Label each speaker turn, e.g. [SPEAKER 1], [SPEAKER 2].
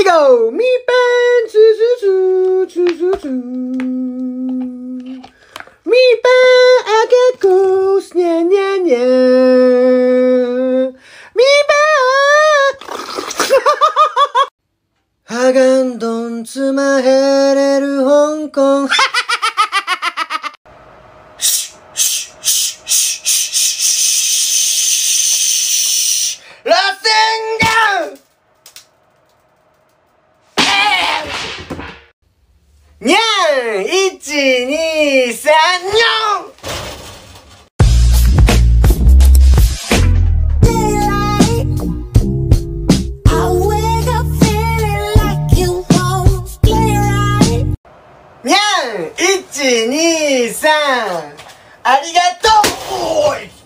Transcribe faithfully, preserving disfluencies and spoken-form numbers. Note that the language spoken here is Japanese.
[SPEAKER 1] go! 米饭吃吃吃吃吃吃，米饭あげこすにゃにゃにゃ，米飯ハガンドンつまへれる香港。螺旋丸にゃんいちにさんにょんにゃんいちにさんありがとう。